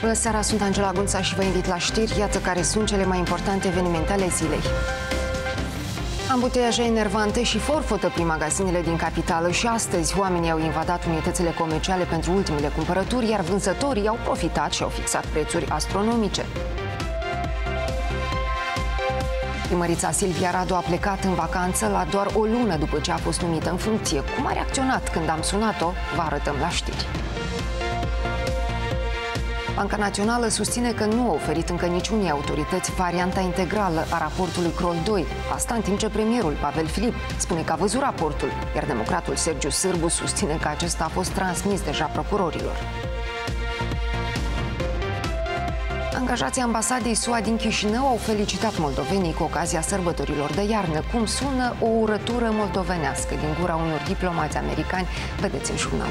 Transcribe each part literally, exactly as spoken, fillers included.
Bună seara, sunt Angela Gunța și vă invit la știri. Iată care sunt cele mai importante evenimente ale zilei. Ambuteiaje enervante și forfotă prin magazinele din capitală și astăzi oamenii au invadat unitățile comerciale pentru ultimele cumpărături, iar vânzătorii au profitat și au fixat prețuri astronomice. Primărița Silvia Radu a plecat în vacanță la doar o lună după ce a fost numită în funcție. Cum a reacționat când am sunat-o, vă arătăm la știri. Banca Națională susține că nu a oferit încă niciunei autorități varianta integrală a raportului Kroll doi. Asta în timp ce premierul Pavel Filip spune că a văzut raportul, iar democratul Sergiu Sârbu susține că acesta a fost transmis deja procurorilor. Angajații ambasadei S U A din Chișinău au felicitat moldovenii cu ocazia sărbătorilor de iarnă. Cum sună o urătură moldovenească din gura unor diplomați americani? Vedeți în jurnal.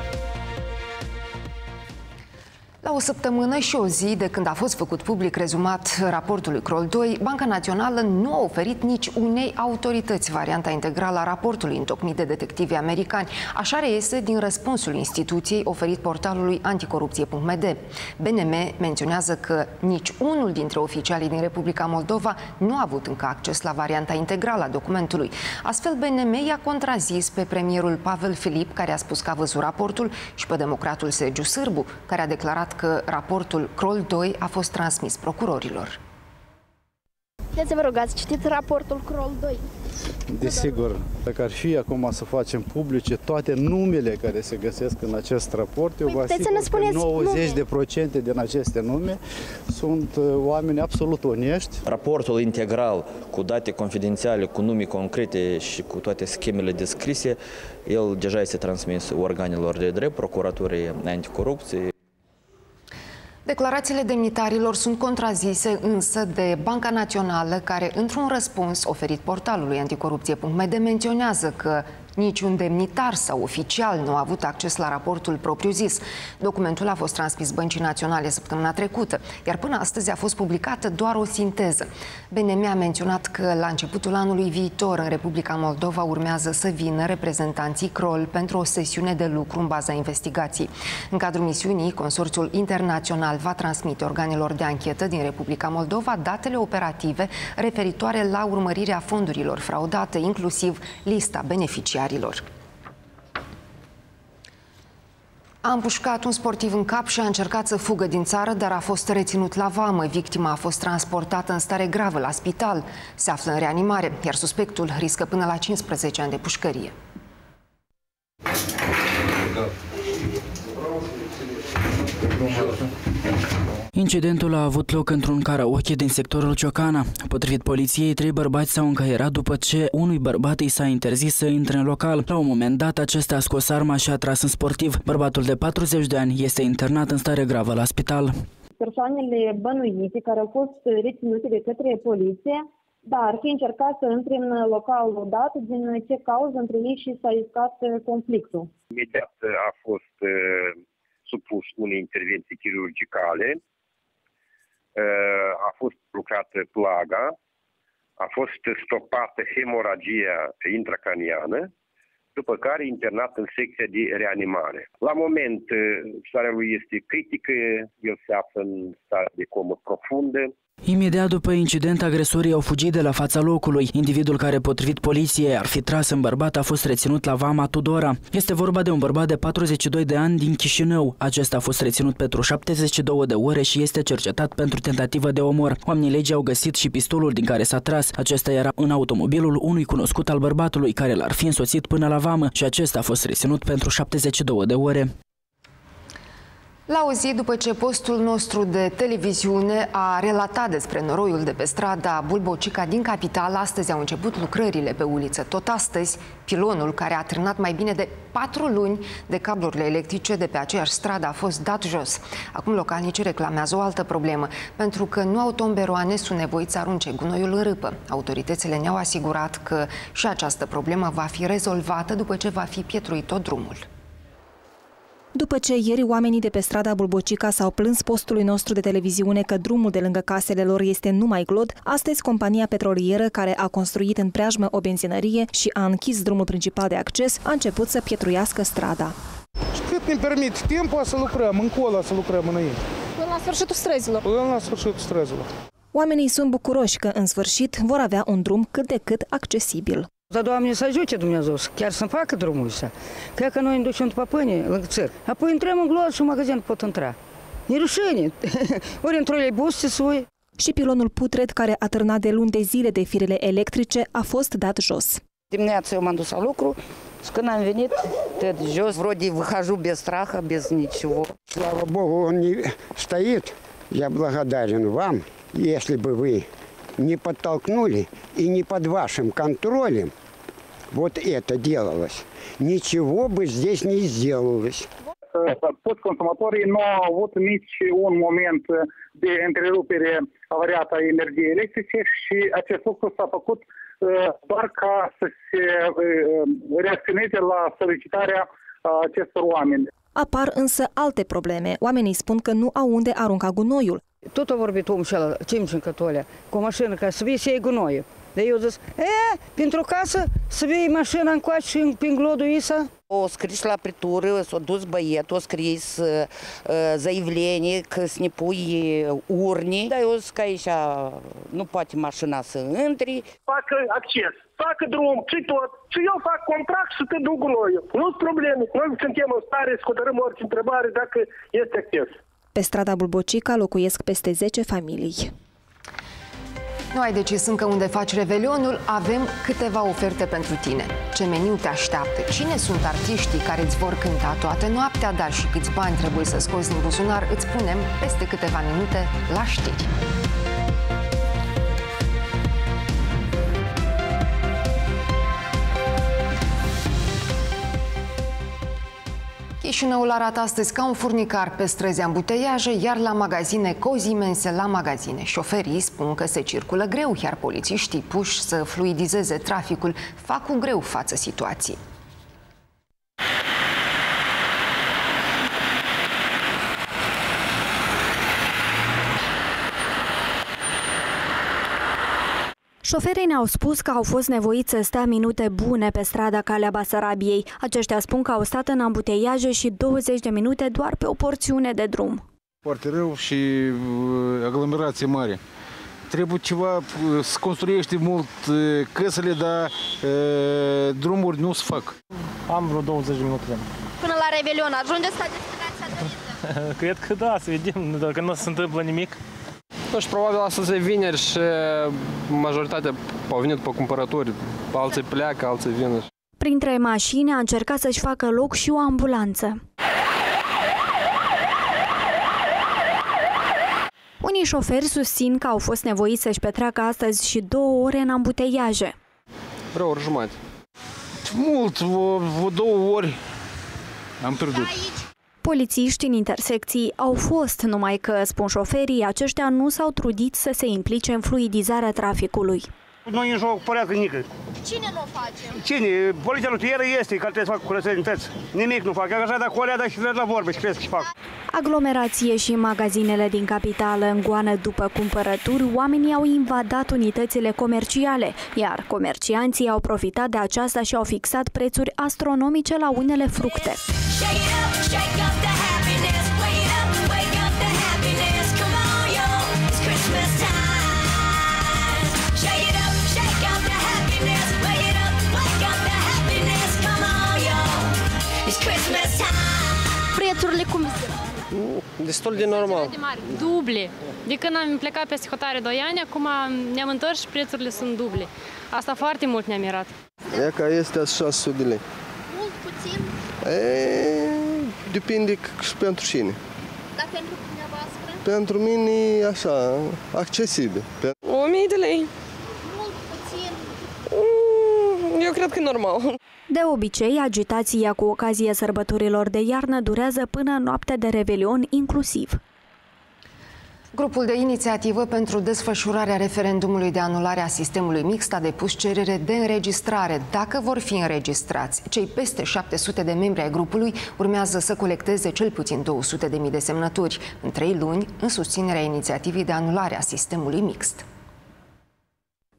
La o săptămână și o zi de când a fost făcut public rezumat raportului Kroll doi, Banca Națională nu a oferit nici unei autorități varianta integrală a raportului întocmit de detectivii americani. Așa reiese din răspunsul instituției oferit portalului anticorupție punct m d. B N M menționează că nici unul dintre oficialii din Republica Moldova nu a avut încă acces la varianta integrală a documentului. Astfel, B N M i-a contrazis pe premierul Pavel Filip, care a spus că a văzut raportul, și pe democratul Sergiu Sârbu, care a declarat că raportul Kroll doi a fost transmis procurorilor. Puteți să vă rugați, citiți raportul Kroll doi. Desigur, dacă ar fi acum să facem publice toate numele care se găsesc în acest raport, eu vă asigur că nouăzeci de procente din aceste nume sunt oameni absolut onești. Raportul integral cu date confidențiale, cu nume concrete și cu toate schemele descrise, el deja este transmis organelor de drept, procuraturii anticorupție. Declarațiile demnitarilor sunt contrazise însă de Banca Națională, care, într-un răspuns oferit portalului anticorupție punct m d, menționează că niciun demnitar sau oficial nu a avut acces la raportul propriu-zis. Documentul a fost transmis Băncii Naționale săptămâna trecută, iar până astăzi a fost publicată doar o sinteză. B N M a menționat că la începutul anului viitor în Republica Moldova urmează să vină reprezentanții Kroll pentru o sesiune de lucru în baza investigației. În cadrul misiunii, Consorțiul Internațional va transmite organelor de anchetă din Republica Moldova datele operative referitoare la urmărirea fondurilor fraudate, inclusiv lista beneficiarilor. A împușcat un sportiv în cap și a încercat să fugă din țară, dar a fost reținut la vamă. Victima a fost transportată în stare gravă la spital. Se află în reanimare, iar suspectul riscă până la cincisprezece ani de pușcărie. Incidentul a avut loc într-un karaoke din sectorul Ciocana. Potrivit poliției, trei bărbați s-au încăierat după ce unui bărbat îi s-a interzis să intre în local. La un moment dat, acesta a scos arma și a tras în sportiv. Bărbatul de patruzeci de ani este internat în stare gravă la spital. Persoanele bănuite care au fost reținute de către poliție, dar ar fi încercat să intre în localul dat, din ce cauză între ei și s-a iscat conflictul. Imediat a fost uh, supus unei intervenții chirurgicale. A fost lucrată plaga, a fost stopată hemoragia intracraniană, după care internat în secția de reanimare. La moment, starea lui este critică, el se află în stare de comă profundă. Imediat după incident, agresorii au fugit de la fața locului. Individul care, potrivit poliției, ar fi tras în bărbat a fost reținut la vama Tudora. Este vorba de un bărbat de patruzeci și doi de ani din Chișinău. Acesta a fost reținut pentru șaptezeci și două de ore și este cercetat pentru tentativă de omor. Oamenii legii au găsit și pistolul din care s-a tras. Acesta era în automobilul unui cunoscut al bărbatului, care l-ar fi însoțit până la vamă, și acesta a fost reținut pentru șaptezeci și două de ore. La o zi după ce postul nostru de televiziune a relatat despre noroiul de pe strada Bulbocica din capitală, astăzi au început lucrările pe uliță. Tot astăzi, pilonul care a trânat mai bine de patru luni de cablurile electrice de pe aceeași stradă a fost dat jos. Acum localnicii reclamează o altă problemă, pentru că nu au tomberoane, sunt nevoiți să arunce gunoiul în râpă. Autoritățile ne-au asigurat că și această problemă va fi rezolvată după ce va fi pietruit tot drumul. După ce ieri oamenii de pe strada Bulbocica s-au plâns postului nostru de televiziune că drumul de lângă casele lor este numai glod, astăzi compania petrolieră, care a construit în preajmă o benzinărie și a închis drumul principal de acces, a început să pietruiască strada. Și cât ne permite timpul să lucrăm, încolo să lucrăm înainte. Până Până la sfârșitul străzilor. Până la sfârșitul străzilor. Oamenii sunt bucuroși că, în sfârșit, vor avea un drum cât de cât accesibil. Dar, Doamne, să ajute Dumnezeu, chiar să facă drumul ăsta. Cred că noi ne ducem după pâine, lângă țări. Apoi intrăm în glonț și în magazin pot intra. E rușine. Ori în troleibus se sui. Și pilonul putred, care a târnat de luni de zile de firele electrice, a fost dat jos. Dimineața eu m-am dus la lucru și când am venit, tot jos, вроде выхожу без страха, без ничего. Слава Богу, он не стоит. Я благодарен вам, если бы вы не подтолкнули и не под вашим контролем вот это делалось. Niciего бы здесь не сделалось. Toți consumatorii nu au avut nici un moment de întrerupere avariată a energiei electrice și acest lucru s-a făcut doar ca să se reacționeze la solicitarea acestor oameni. Apar însă alte probleme. Oamenii spun că nu au unde arunca gunoiul. Tot a vorbit omul ăla, Cimcincătul ăla, cu o mașină ca să vii să iei gunoiul. Dar eu zis, e, pentru casă să vii mașina încoace și prin glodul ăsta. O scris la pritură, s-a dus băietul, a scris uh, заявление că să ne pui urni. Dar eu zic că aici nu poate mașina să intre. Facă acces, facă drum și tot. Și eu fac contract și te duc gunoiul. Nu-s probleme. Noi suntem în stare să hotărâm orice întrebare dacă este acces. Pe strada Bulbocica locuiesc peste zece familii. Nu ai decis încă unde faci revelionul? Avem câteva oferte pentru tine. Ce meniu te așteaptă? Cine sunt artiștii care îți vor cânta toată noaptea? Dar și câți bani trebuie să scoți din buzunar? Îți spunem peste câteva minute la știri. Chișinăul arată astăzi ca un furnicar pe străzi ambuteiaje, iar la magazine cozi imense la magazine. Șoferii spun că se circulă greu, iar polițiștii puși să fluidizeze traficul fac cu greu față situației. Șoferii ne-au spus că au fost nevoiți să stea minute bune pe strada Calea Basarabiei. Aceștia spun că au stat în ambuteiaje și douăzeci de minute doar pe o porțiune de drum. Foarte rău și aglomerație mare. Trebuie ceva, să construiește mult căsele, dar e, drumuri nu se fac. Am vreo douăzeci de minute. Până la Revelion ajungeți la destinația dorită? Cred că da, să vedem, dacă nu se întâmplă nimic. Nu știu, probabil astăzi e vineri și majoritatea au venit pe cumpărături. Alții pleacă, alții vin. Printre mașini a încercat să-și facă loc și o ambulanță. Unii șoferi susțin că au fost nevoiți să-și petreacă astăzi și două ore în ambuteiaje. Vreo ori jumătate. Mult, o două ori am pierdut. Polițiști în intersecții au fost, numai că, spun șoferii, aceștia nu s-au trudit să se implice în fluidizarea traficului. Nu e în joc părească nică. Cine nu face? Cine? Poliția rutieră este, care trebuie să facă curățenități. Nimic nu fac. Așa dacă o alea, dar și la vorbe și crezi că fac. Aglomerație și magazinele din capitală în goană după cumpărături, oamenii au invadat unitățile comerciale, iar comercianții au profitat de aceasta și au fixat prețuri astronomice la unele fructe. Prețurile cum sunt? Destul de normal. De mari, duble. De când am plecat peste hotare doi ani, acum ne-am întors și prețurile sunt duble. Asta foarte mult ne-a mirat. Ea că este șase sute de lei. Mult, puțin? E, depinde și pentru cine. Dar pentru dumneavoastră? Pentru mine, așa, accesibil. o mie de lei. Mult, puțin? Eu cred că normal. De obicei, agitația cu ocazia sărbătorilor de iarnă durează până noaptea de Revelion inclusiv. Grupul de inițiativă pentru desfășurarea referendumului de anulare a sistemului mixt a depus cerere de înregistrare. Dacă vor fi înregistrați, cei peste șapte sute de membri ai grupului urmează să colecteze cel puțin două sute de mii de semnături în trei luni în susținerea inițiativei de anulare a sistemului mixt.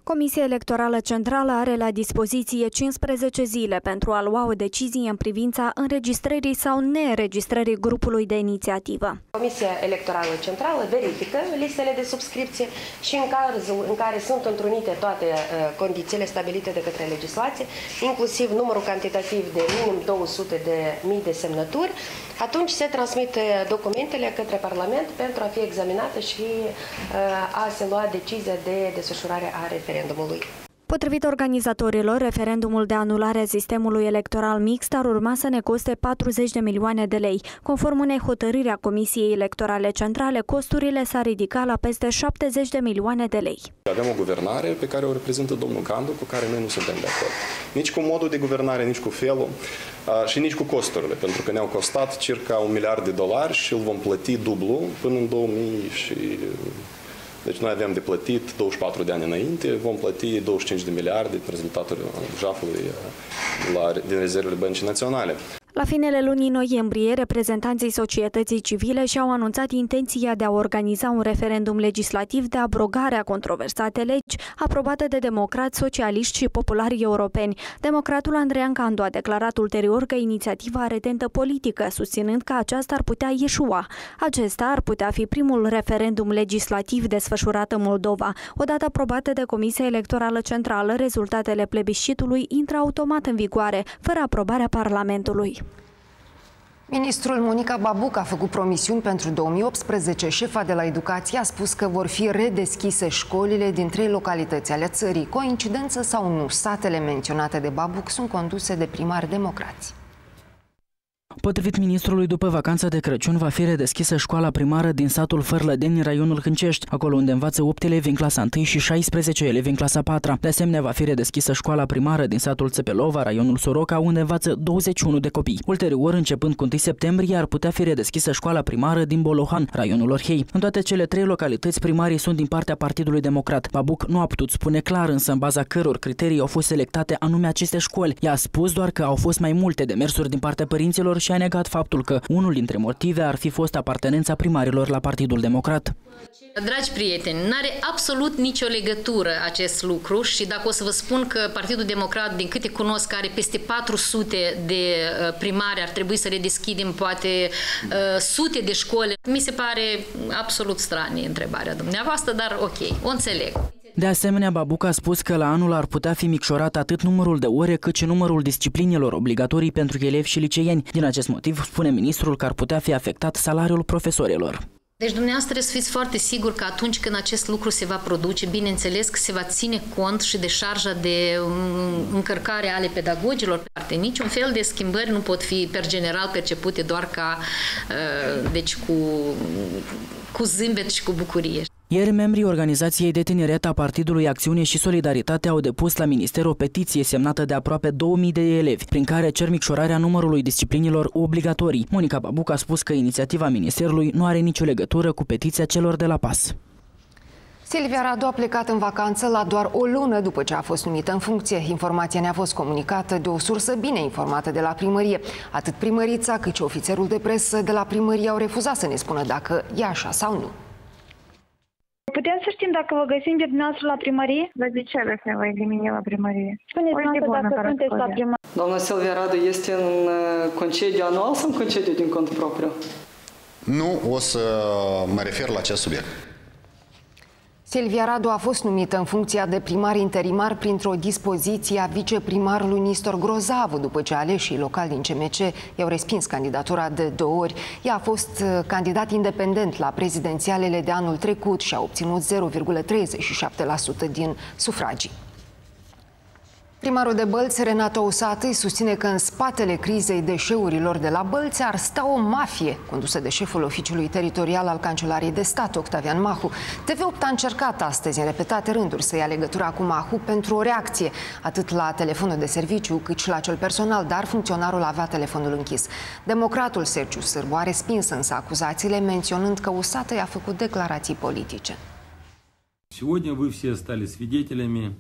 Comisia Electorală Centrală are la dispoziție cincisprezece zile pentru a lua o decizie în privința înregistrării sau neînregistrării grupului de inițiativă. Comisia Electorală Centrală verifică listele de subscripție și în cazul în care sunt întrunite toate uh, condițiile stabilite de către legislație, inclusiv numărul cantitativ de minim două sute de mii de semnături, atunci se transmit documentele către Parlament pentru a fi examinată și uh, a se lua decizia de desfășurare a referendumului. Potrivit organizatorilor, referendumul de anulare a sistemului electoral mixt ar urma să ne coste patruzeci de milioane de lei. Conform unei hotărâri a Comisiei Electorale Centrale, costurile s-ar ridica la peste șaptezeci de milioane de lei. Avem o guvernare pe care o reprezintă domnul Candu, cu care noi nu suntem de acord. Nici cu modul de guvernare, nici cu felul și nici cu costurile, pentru că ne-au costat circa un miliard de dolari și îl vom plăti dublu până în două mii și... Deci noi aveam de plătit douăzeci și patru de ani înainte, vom plăti douăzeci și cinci de miliarde din rezultatul jafului la, din rezervele Băncii Naționale. La finele lunii noiembrie, reprezentanții societății civile și-au anunțat intenția de a organiza un referendum legislativ de abrogare a controversate legi aprobate de democrați, socialiști și populari europeni. Democratul Andreian Candu a declarat ulterior că inițiativa are tentă politică, susținând că aceasta ar putea ieșua. Acesta ar putea fi primul referendum legislativ desfășurat în Moldova. Odată aprobate de Comisia Electorală Centrală, rezultatele plebiscitului intră automat în vigoare, fără aprobarea Parlamentului. Ministrul Monica Babuc a făcut promisiuni pentru două mii optsprezece. Șefa de la Educație a spus că vor fi redeschise școlile din trei localități ale țării. Coincidență sau nu, satele menționate de Babuc sunt conduse de primari democrați. Potrivit ministrului, după vacanța de Crăciun va fi redeschisă școala primară din satul Fărlădeni, raionul Hâncești, acolo unde învață opt elevi în clasa întâi și șaisprezece elevi în clasa a patra. De asemenea, va fi redeschisă școala primară din satul Țepelova, raionul Soroca, unde învață douăzeci și unu de copii. Ulterior, începând cu întâi septembrie, ar putea fi redeschisă școala primară din Bolohan, raionul Orhei. În toate cele trei localități, primarii sunt din partea Partidului Democrat. Babuc nu a putut spune clar însă în baza căror criterii au fost selectate anume aceste școli. Ea a spus doar că au fost mai multe demersuri din partea părinților și a negat faptul că unul dintre motive ar fi fost apartenența primarilor la Partidul Democrat. Dragi prieteni, n-are absolut nicio legătură acest lucru și dacă o să vă spun că Partidul Democrat, din câte cunosc, are peste patru sute de primari, ar trebui să redeschidem poate sute de școli, mi se pare absolut stranie întrebarea dumneavoastră, dar ok, o înțeleg. De asemenea, Babuc a spus că la anul ar putea fi micșorat atât numărul de ore cât și numărul disciplinelor obligatorii pentru elevi și liceeni. Din acest motiv, spune ministrul că ar putea fi afectat salariul profesorilor. Deci dumneavoastră trebuie să fiți foarte sigur că atunci când acest lucru se va produce, bineînțeles că se va ține cont și de șarja de încărcare ale pedagogilor. Niciun fel de schimbări nu pot fi per general percepute doar ca deci cu, cu zâmbet și cu bucurie. Ieri, membrii organizației de tineret a Partidului Acțiune și Solidaritate au depus la minister o petiție semnată de aproape două mii de elevi, prin care cer micșorarea numărului disciplinelor obligatorii. Monica Babuc a spus că inițiativa ministerului nu are nicio legătură cu petiția celor de la P A S. Silvia Radu a plecat în vacanță la doar o lună după ce a fost numită în funcție. Informația ne-a fost comunicată de o sursă bine informată de la primărie. Atât primărița cât și ofițerul de presă de la primărie au refuzat să ne spună dacă e așa sau nu. Putem să știm dacă vă găsim de dumneavoastră la primărie? Dar de ce vreți să vă elimine la primărie? Spuneți-mi dacă sunteți la primărie. Doamna Silvia Radu este în concediu anual sau în concediu din cont propriu? Nu o să mă refer la acest subiect. Silvia Radu a fost numită în funcția de primar interimar printr-o dispoziție a viceprimarului Nistor Grozavu, după ce aleșii locali din C M C i-au respins candidatura de două ori. Ea a fost candidat independent la prezidențialele de anul trecut și a obținut zero virgulă treizeci și șapte la sută din sufragii. Primarul de Bălți, Renato Usatăi, susține că în spatele crizei deșeurilor de la Bălți ar sta o mafie condusă de șeful oficiului teritorial al Cancelariei de Stat, Octavian Mahu. T V opt a încercat astăzi în repetate rânduri să ia legătura cu Mahu pentru o reacție, atât la telefonul de serviciu cât și la cel personal, dar funcționarul avea telefonul închis. Democratul Sergiu Sârbu a respins însă acuzațiile, menționând că Usatăi a făcut declarații politice. Сегодня вы все стали свидетелями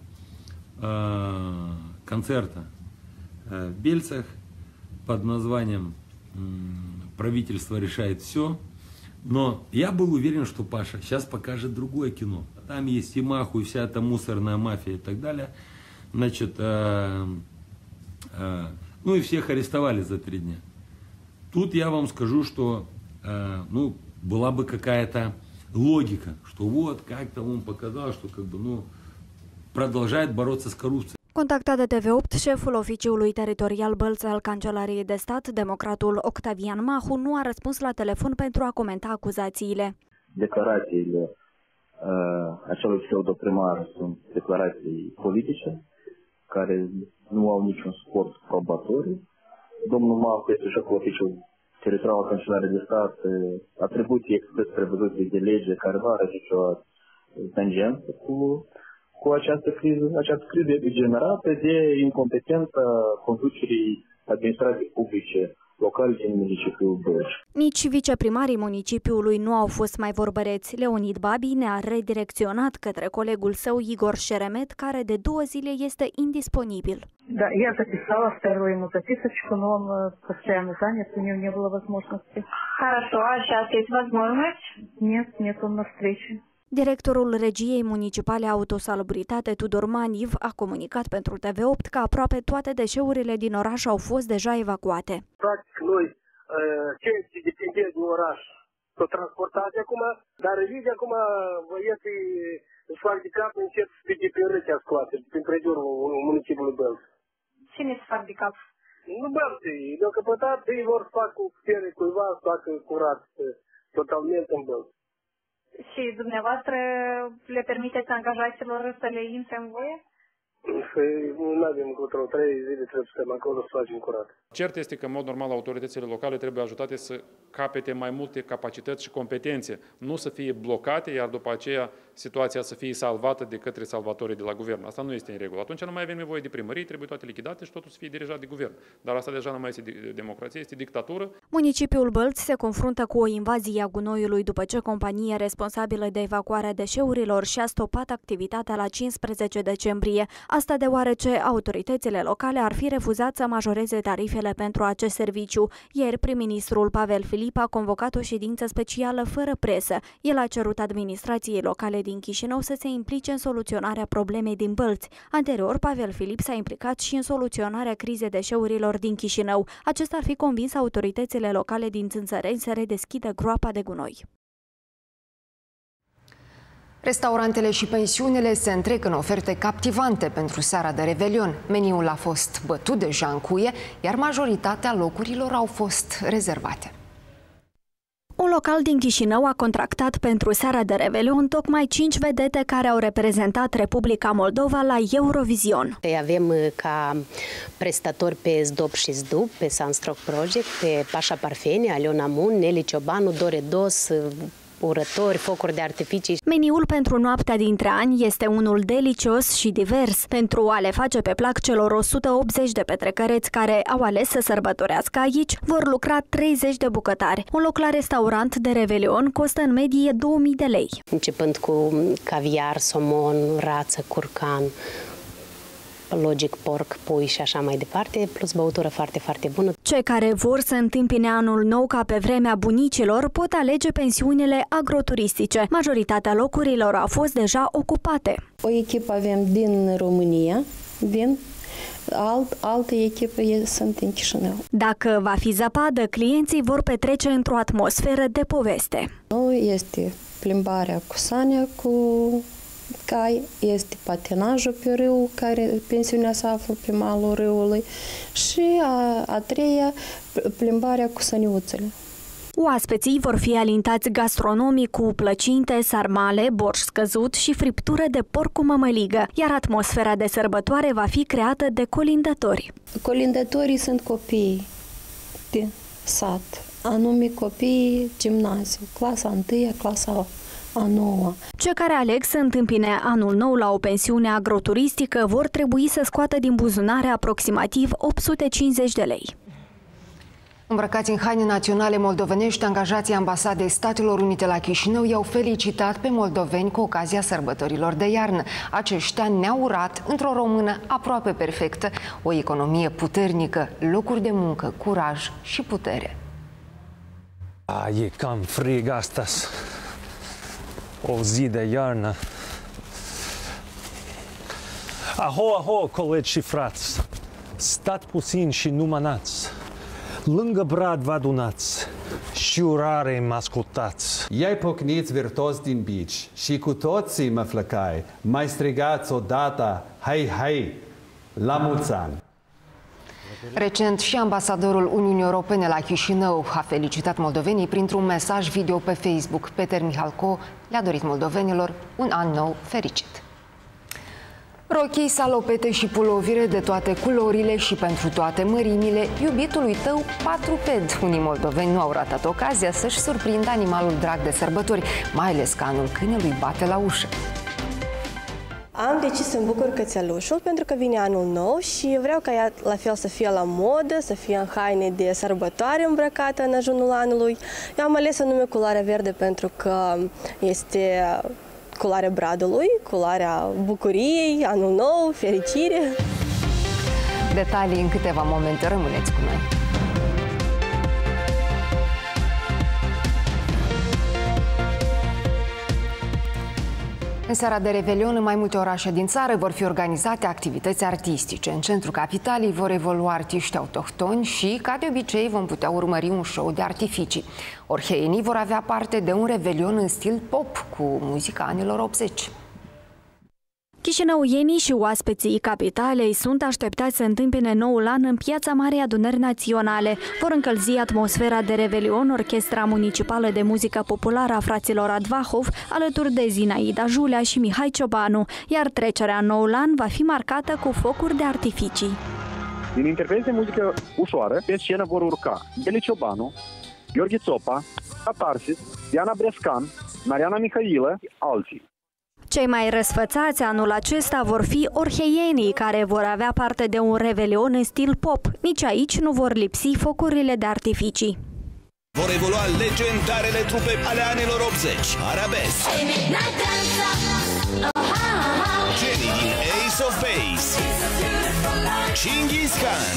концерта в Бельцах под названием «Правительство решает все». Но я был уверен, что Паша сейчас покажет другое кино. Там есть и Маху, и вся эта мусорная мафия и так далее. Значит, э, э, ну и всех арестовали за три дня. Тут я вам скажу, что э, ну, была бы какая-то логика, что вот как-то он показал, что как бы, ну, продолжает бороться с коррупцией. Contactat de T V opt, șeful oficiului teritorial Bălți al Cancelariei de Stat, democratul Octavian Mahu, nu a răspuns la telefon pentru a comenta acuzațiile. Declarațiile uh, acelui pseudoprimar sunt declarații politice, care nu au niciun suport probatoriu. Domnul Mahu este șeful oficiului teritorial al Cancelariei de Stat, atribuții expres prevăzute de lege care nu are nicio tangență cu cu această criză, această criză generată de incompetența conducerii administrației publice locale din municipiul Bălți. Nici viceprimarii municipiului nu au fost mai vorbăreți. Leonid Babi ne-a redirecționat către colegul său Igor Șeremet, care de două zile este indisponibil. Да, я записала, оставила ему записочку, но он постоянно занят, у него не было возможности. Хорошо, а сейчас есть возможность? Нет, нет, он на встрече. Directorul Regiei Municipale Autosalubritate, Tudor Maniv, a comunicat pentru T V opt că aproape toate deșeurile din oraș au fost deja evacuate. Practic, noi, ce depinde de oraș, s-au transportat acum, dar Lidia acum, băieții își fac de cap, încep să fie pe râcea scoate, prin predurul municipiului Bălți. Cine se fac de cap? Nu Bălții, de-o căpătat, ei vor să facă cu putere cuiva, să facă curat totalmente în Bălți. Și dumneavoastră le permiteți angajaților să le intre în voie? Nu avem încotro, trei zile trebuie să stăm acolo să facem curat. Cert este că, în mod normal, autoritățile locale trebuie ajutate să capete mai multe capacități și competențe, nu să fie blocate, iar după aceea situația să fie salvată de către salvatorii de la guvern. Asta nu este în regulă. Atunci nu mai avem nevoie de primării, trebuie toate lichidate și totul să fie dirijat de guvern. Dar asta deja nu mai este democrație, este dictatură. Municipiul Bălți se confruntă cu o invazie a gunoiului după ce compania responsabilă de evacuarea deșeurilor și-a stopat activitatea la cincisprezece decembrie. Asta deoarece autoritățile locale ar fi refuzat să majoreze tarifele pentru acest serviciu. Ieri, prim-ministrul Pavel Filip a convocat o ședință specială fără presă. El a cerut administrației locale din Chișinău să se implice în soluționarea problemei din Bălți. Anterior, Pavel Filip s-a implicat și în soluționarea crizei deșeurilor din Chișinău. Acesta ar fi convins autoritățile locale din Țânțăreni să redeschidă groapa de gunoi. Restaurantele și pensiunile se întrec în oferte captivante pentru seara de Revelion. Meniul a fost bătut deja în cuie, iar majoritatea locurilor au fost rezervate. Un local din Chișinău a contractat pentru seara de Revelion tocmai cinci vedete care au reprezentat Republica Moldova la Eurovision. Avem ca prestatori pe Zdop și Zdup, pe Sunstroke Project, pe Pașa Parfeni, Aliona Mun, Nelly Ciobanu, Dore Dos, urători, focuri de artificii. Meniul pentru noaptea dintre ani este unul delicios și divers. Pentru a le face pe plac celor o sută optzeci de petrecăreți care au ales să sărbătorească aici, vor lucra treizeci de bucătari. Un loc la restaurant de Revelion costă în medie două mii de lei. Începând cu caviar, somon, rață, curcan, logic porc, pui și așa mai departe, plus băutură foarte, foarte bună. Cei care vor să întâmpine anul nou ca pe vremea bunicilor pot alege pensiunile agroturistice. Majoritatea locurilor au fost deja ocupate. O echipă avem din România, din alt, alte echipe sunt în Chișinău. Dacă va fi zăpadă, clienții vor petrece într-o atmosferă de poveste. Nu este plimbarea cu sania, cu cai, este patinajul pe râu, care pensiunea se află pe malul râului, și a, a treia, plimbarea cu săniuțele. Oaspeții vor fi alintați gastronomic cu plăcinte, sarmale, borș scăzut și friptură de porc cu mămăligă, iar atmosfera de sărbătoare va fi creată de colindători. Colindătorii sunt copii din sat, anume copiii gimnaziu, clasa întâia, clasa a noua. Cei care aleg să întâmpine anul nou la o pensiune agroturistică vor trebui să scoată din buzunare aproximativ opt sute cincizeci de lei. Îmbrăcați în haine naționale moldovenești, angajații Ambasadei Statelor Unite la Chișinău i-au felicitat pe moldoveni cu ocazia sărbătorilor de iarnă. Aceștia ne-au urat într-o română aproape perfectă, o economie puternică, locuri de muncă, curaj și putere. A, e cam frig astăzi. O zi de iarnă. Aho, aho, colegi și frați! Stați puțin și nu mânați. Lângă brad vă adunați și urare mă ascultați. Ei pocniți virtuos din bici și cu toții mă flăcai. Mai strigați odată, hai, hai, la mulți ani! Recent și ambasadorul Uniunii Europene la Chișinău a felicitat moldovenii printr-un mesaj video pe Facebook. Peter Mihalco le-a dorit moldovenilor un an nou fericit. Rochii, salopete și pulovire de toate culorile și pentru toate mărimile, iubitului tău patruped. Unii moldoveni nu au ratat ocazia să-și surprindă animalul drag de sărbători, mai ales că anul câinelui bate la ușă. Am decis să-mi bucur cățelușul pentru că vine anul nou și vreau ca ea la fel să fie la modă, să fie în haine de sărbătoare îmbrăcată în ajunul anului. Eu am ales anume culoarea verde pentru că este culoarea bradului, culoarea bucuriei, anul nou, fericire. Detalii în câteva momente, rămâneți cu noi. În seara de Revelion, în mai multe orașe din țară vor fi organizate activități artistice. În centrul capitalei vor evolua artiști autohtoni și, ca de obicei, vom putea urmări un show de artificii. Orheienii vor avea parte de un Revelion în stil pop, cu muzica anilor optzeci. Chișinăuienii și oaspeții capitalei sunt așteptați să întâmpine noul an în Piața Marei Adunări Naționale. Vor încălzi atmosfera de Revelion Orchestra Municipală de Muzică Populară a fraților Advahov, alături de Zinaida Julea și Mihai Ciobanu, iar trecerea în noul an va fi marcată cu focuri de artificii. Din intervenție muzică ușoară, pe scenă vor urca Eli Ciobanu, Gheorghe Țopa, Catarsis, Diana Brescan, Mariana Mihailă, alții. Cei mai răsfățați anul acesta vor fi orheienii, care vor avea parte de un revelion în stil pop. Nici aici nu vor lipsi focurile de artificii. Vor evolua legendarele trupe ale anilor optzeci. Arabesque, Jenny din Ace of Base, Genghis Khan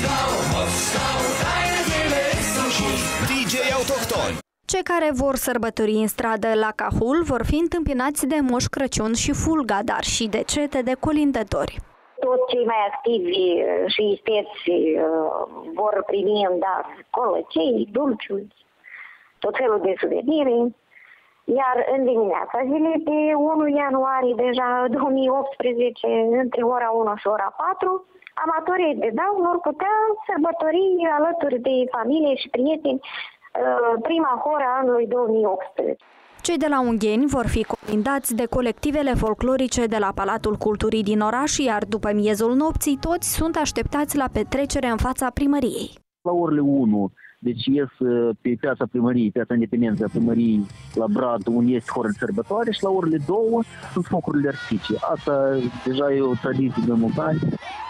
și D J autohtoni. Cei care vor sărbători în stradă la Cahul vor fi întâmpinați de Moș Crăciun și Fulga, dar și de cete de colindători. Toți cei mai activi și isteți vor primi în dar colăcei, dulciuri, tot felul de suvenire. Iar în dimineața zilei de unu ianuarie deja două mii optsprezece, între ora unu și ora patru, amatorii de daun vor putea sărbători alături de familie și prieteni prima horă anului două mii optsprezece. Cei de la Ungheni vor fi colindați de colectivele folclorice de la Palatul Culturii din oraș, iar după miezul nopții toți sunt așteptați la petrecere în fața primăriei. La orele unu, deci ies pe piața primăriei, piața Independenței a primăriei la Brad, unde este horă de sărbătoare, și la orele două sunt focurile artificii. Asta deja e o tradiție de mult ani.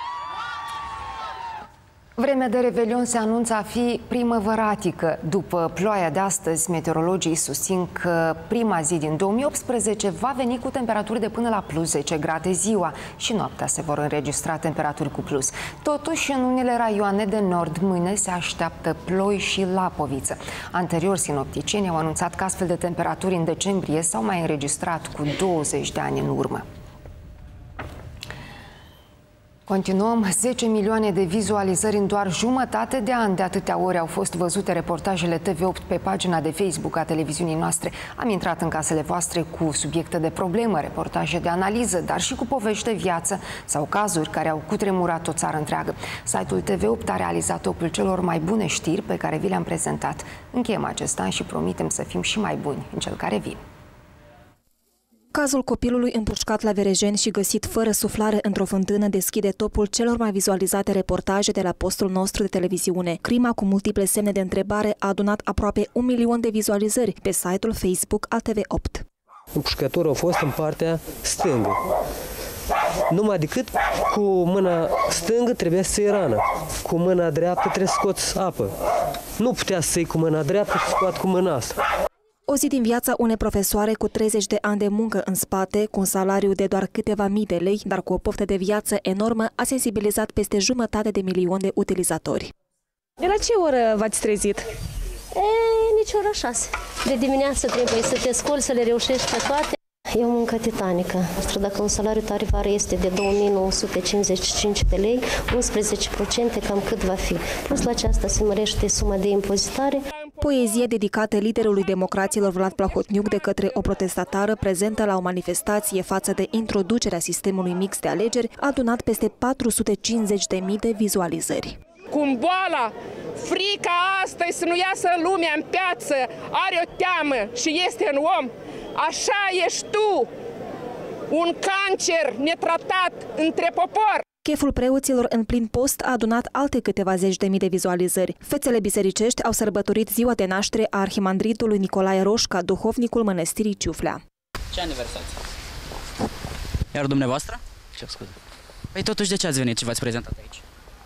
Vremea de Revelion se anunță a fi primăvăratică. După ploaia de astăzi, meteorologii susțin că prima zi din două mii optsprezece va veni cu temperaturi de până la plus zece grade ziua și noaptea se vor înregistra temperaturi cu plus. Totuși, în unele raioane de nord, mâine se așteaptă ploi și lapoviță. Anterior, sinopticienii au anunțat că astfel de temperaturi în decembrie s-au mai înregistrat cu douăzeci de ani în urmă. Continuăm. zece milioane de vizualizări în doar jumătate de an. De atâtea ori au fost văzute reportajele T V opt pe pagina de Facebook a televiziunii noastre. Am intrat în casele voastre cu subiecte de problemă, reportaje de analiză, dar și cu povești de viață sau cazuri care au cutremurat o țară întreagă. Site-ul T V opt a realizat topul celor mai bune știri pe care vi le-am prezentat. Încheiem acest an și promitem să fim și mai buni în cel care vine. Cazul copilului împușcat la Verejeni și găsit fără suflare într-o fântână deschide topul celor mai vizualizate reportaje de la postul nostru de televiziune. Crima cu multiple semne de întrebare a adunat aproape un milion de vizualizări pe site-ul Facebook al T V opt. Împușcătorul a fost în partea stângă. Numai decât cu mâna stângă trebuie să iei rană. Cu mâna dreaptă trebuie să scoți apă. Nu putea să iei cu mâna dreaptă și să scoată cu mâna asta. O zi din viața unei profesoare cu treizeci de ani de muncă în spate, cu un salariu de doar câteva mii de lei, dar cu o poftă de viață enormă, a sensibilizat peste jumătate de milion de utilizatori. De la ce oră v-ați trezit? E, nici ora șase. De dimineață trebuie să te scoli, să le reușești pe toate. E o muncă titanică. Dacă un salariu tarivar este de două mii nouă sute cincizeci și cinci de lei, unsprezece la sută cam cât va fi. Plus la aceasta se mărește suma de impozitare. Poezie dedicată liderului democraților Vlad Plahotniuc de către o protestatară prezentă la o manifestație față de introducerea sistemului mix de alegeri a adunat peste patru sute cincizeci de mii de vizualizări. Cum boala, frica astăzi să nu iasă lumea în piață, are o teamă și este în om, așa ești tu, un cancer netratat între popor. Cheful preoților în plin post a adunat alte câteva zeci de mii de vizualizări. Fețele bisericești au sărbătorit ziua de naștere a arhimandritului Nicolae Roșca, duhovnicul mănăstirii Ciuflea. Ce aniversați? Iar dumneavoastră? Ce scuze? Păi totuși de ce ați venit și v-ați prezentat aici?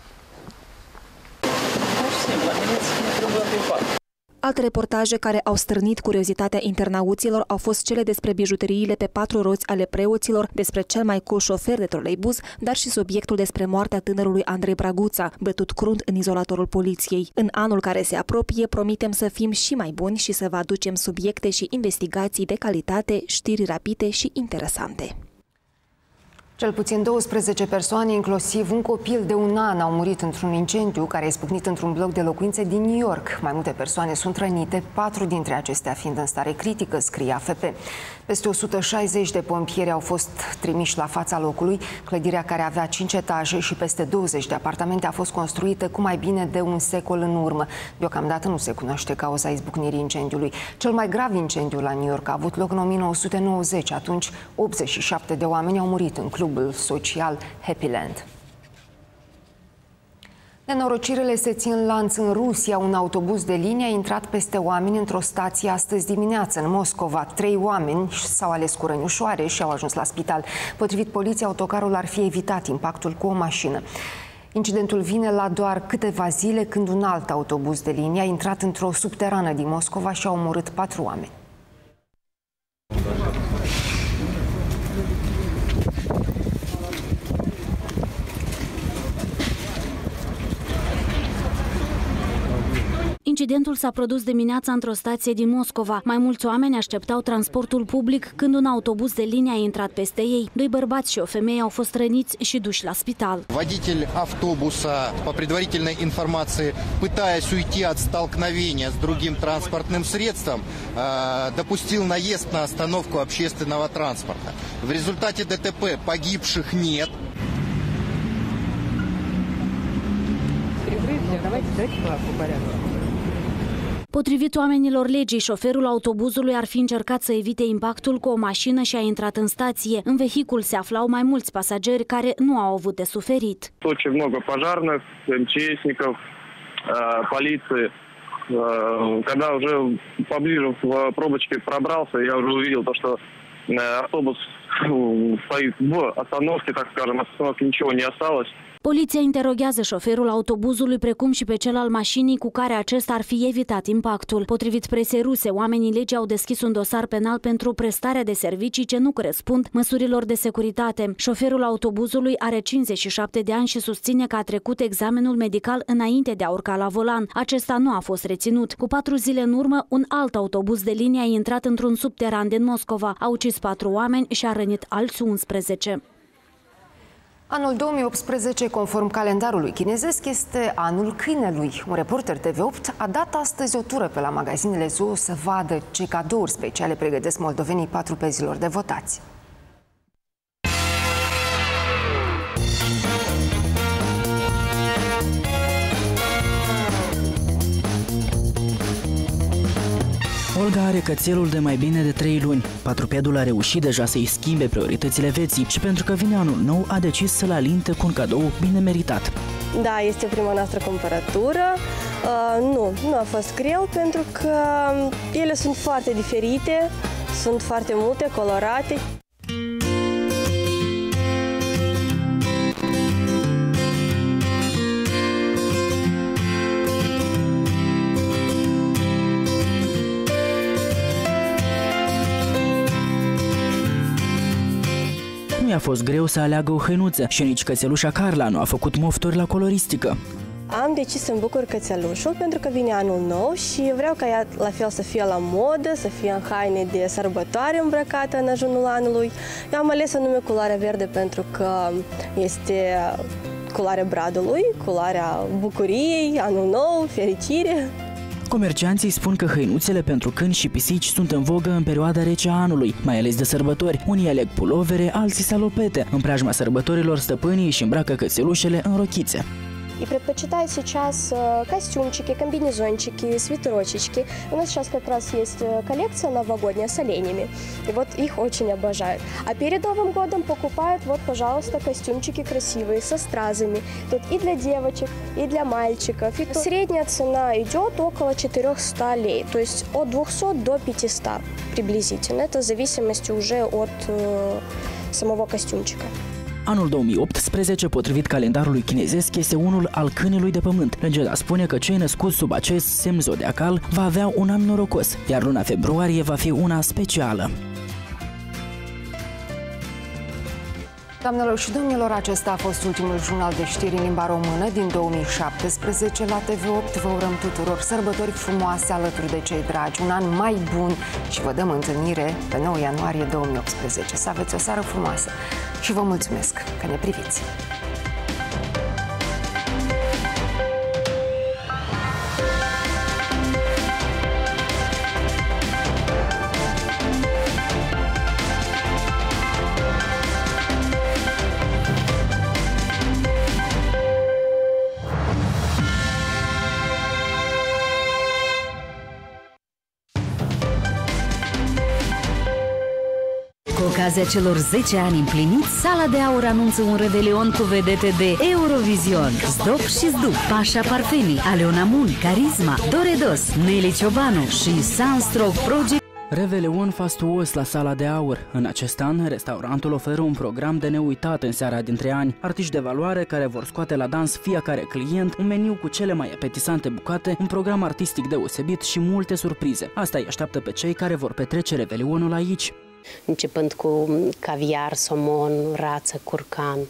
Alte reportaje care au stârnit curiozitatea internauților au fost cele despre bijuteriile pe patru roți ale preoților, despre cel mai cool șofer de troleibuz, dar și subiectul despre moartea tânărului Andrei Braguța, bătut crunt în izolatorul poliției. În anul care se apropie, promitem să fim și mai buni și să vă aducem subiecte și investigații de calitate, știri rapide și interesante. Cel puțin douăsprezece persoane, inclusiv un copil de un an, au murit într-un incendiu care a izbucnit într-un bloc de locuințe din New York. Mai multe persoane sunt rănite, patru dintre acestea fiind în stare critică, scrie A F P. Peste o sută șaizeci de pompieri au fost trimiși la fața locului. Clădirea, care avea cinci etaje și peste douăzeci de apartamente, a fost construită cu mai bine de un secol în urmă. Deocamdată nu se cunoaște cauza izbucnirii incendiului. Cel mai grav incendiu la New York a avut loc în o mie nouă sute nouăzeci. Atunci, optzeci și șapte de oameni au murit în clubul social Happyland. Nenorocirile se țin lanț în Rusia. Un autobuz de linie a intrat peste oameni într-o stație astăzi dimineață în Moscova. Trei oameni s-au ales cu răni ușoare și au ajuns la spital. Potrivit poliției, autocarul ar fi evitat impactul cu o mașină. Incidentul vine la doar câteva zile când un alt autobuz de linie a intrat într-o subterană din Moscova și a omorât patru oameni. Incidentul s-a produs dimineața într-o stație din Moscova. Mai mulți oameni așteptau transportul public când un autobuz de linie a intrat peste ei. Doi bărbați și o femeie au fost răniți și duși la spital. Водитель автобуса, по предварительной информации, пытаясь уйти от столкновения с другим транспортным средством, допустил наезд на остановку общественного транспорта. В результате ДТП погибших нет. Potrivit oamenilor legii, șoferul autobuzului ar fi încercat să evite impactul cu o mașină și a intrat în stație. În vehicul se aflau mai mulți pasageri care nu au avut de suferit. Очень много пожарных, МЧСников, полиции. Когда уже поближе в пробочке пробрался, я уже увидел то, что автобус стоит в остановке, так скажем, от остановки ничего не осталось. Poliția interoghează șoferul autobuzului precum și pe cel al mașinii cu care acesta ar fi evitat impactul. Potrivit presei ruse, oamenii legii au deschis un dosar penal pentru prestarea de servicii ce nu corespund măsurilor de securitate. Șoferul autobuzului are cincizeci și șapte de ani și susține că a trecut examenul medical înainte de a urca la volan. Acesta nu a fost reținut. Cu patru zile în urmă, un alt autobuz de linie a intrat într-un subteran din Moscova. A ucis patru oameni și a rănit alți unsprezece. Anul două mii optsprezece, conform calendarului chinezesc, este anul câinelui. Un reporter T V opt a dat astăzi o tură pe la magazinele Zoo să vadă ce cadouri speciale pregătesc moldovenii patrupezilor devotați. Olga are cățelul de mai bine de trei luni. Patrupedul a reușit deja să-i schimbe prioritățile vieții și pentru că vine anul nou a decis să-l alinte cu un cadou bine meritat. Da, este prima noastră cumpărătură. Uh, nu, nu a fost greu pentru că ele sunt foarte diferite, sunt foarte multe, colorate. Nu i-a fost greu să aleagă o hăinuță și nici cățelușa Carla nu a făcut mofturi la coloristică. Am decis să-mi bucur cățelușul pentru că vine anul nou și vreau ca ea la fel să fie la modă, să fie în haine de sărbătoare îmbrăcată în ajunul anului. Eu am ales anume culoarea verde pentru că este culoarea bradului, culoarea bucuriei, anul nou, fericire. Comercianții spun că hăinuțele pentru câini și pisici sunt în vogă în perioada rece a anului, mai ales de sărbători. Unii aleg pulovere, alții salopete. În preajma sărbătorilor stăpânii își îmbracă cățelușele în rochițe. И предпочитают сейчас костюмчики, комбинезончики, свитерочечки. У нас сейчас как раз есть коллекция новогодняя с оленями. И вот их очень обожают. А перед Новым годом покупают, вот, пожалуйста, костюмчики красивые, со стразами. Тут и для девочек, и для мальчиков. И средняя цена идет около четырёхсот лей, то есть от двухсот до пятисот приблизительно. Это в зависимости уже от э, самого костюмчика. Anul două mii optsprezece, potrivit calendarului chinezesc, este unul al câinelui de pământ. Legenda spune că cei născuți sub acest semn zodiacal va avea un an norocos, iar luna februarie va fi una specială. Doamnelor și domnilor, acesta a fost ultimul jurnal de știri în limba română din două mii șaptesprezece la T V opt. Vă urăm tuturor sărbători frumoase alături de cei dragi, un an mai bun și vă dăm întâlnire pe nouă ianuarie două mii optsprezece. Să aveți o seară frumoasă și vă mulțumesc că ne priviți! Cu ocazia celor zece ani împliniți, Sala de Aur anunță un revelion cu vedete de Eurovision, Zdop și Zdup, Pașa Parfeni, Aleona Mun, Carisma, Doredos, Nelly Ciobanu și Sunstroke Project. Revelion fastuos la Sala de Aur. În acest an, restaurantul oferă un program de neuitat în seara dintre ani. Artiști de valoare care vor scoate la dans fiecare client, un meniu cu cele mai apetisante bucate, un program artistic deosebit și multe surprize. Asta îi așteaptă pe cei care vor petrece Revelionul aici. Începând cu caviar, somon, rață, curcan,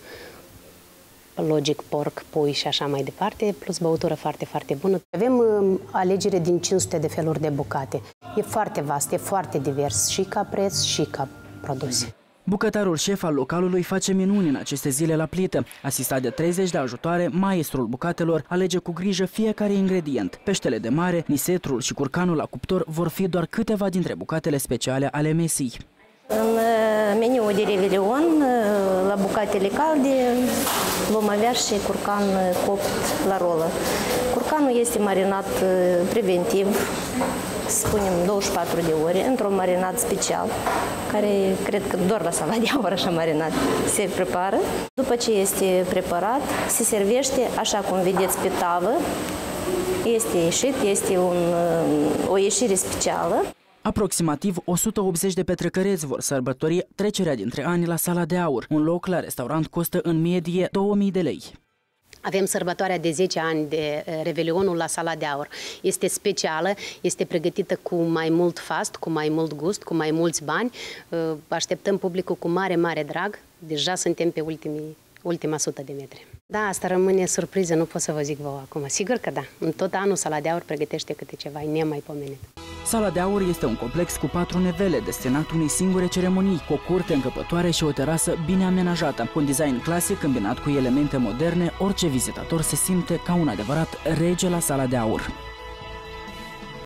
logic porc, pui și așa mai departe, plus băutură foarte, foarte bună. Avem alegere din cinci sute de feluri de bucate. E foarte vast, e foarte divers și ca preț și ca produse. Bucătarul șef al localului face minuni în aceste zile la plită. Asistat de treizeci de ajutoare, maestrul bucatelor alege cu grijă fiecare ingredient. Peștele de mare, nisetrul și curcanul la cuptor vor fi doar câteva dintre bucatele speciale ale mesii. În meniul de Revelion, la bucatele calde, vom avea și curcan copt la rolă. Curcanul este marinat preventiv, spunem douăzeci și patru de ore, într-un marinat special, care cred că doar la Sala de Aur așa marinat se prepară. După ce este preparat, se servește așa cum vedeți pe tavă. Este ieșit, este un, o ieșire specială. Aproximativ o sută optzeci de petrecăreți vor sărbători trecerea dintre ani la Sala de Aur. Un loc la restaurant costă în medie două mii de lei. Avem sărbătoarea de zece ani de Revelionul la Sala de Aur. Este specială, este pregătită cu mai mult fast, cu mai mult gust, cu mai mulți bani. Așteptăm publicul cu mare, mare drag. Deja suntem pe ultimii, ultima sută de metri. Da, asta rămâne surpriză, nu pot să vă zic vouă acum. Sigur că da. În tot anul Sala de Aur pregătește câte ceva nemaipomenit. Sala de Aur este un complex cu patru nivele, destinat unei singure ceremonii, cu o curte încăpătoare și o terasă bine amenajată. Cu un design clasic îmbinat cu elemente moderne, orice vizitator se simte ca un adevărat rege la Sala de Aur.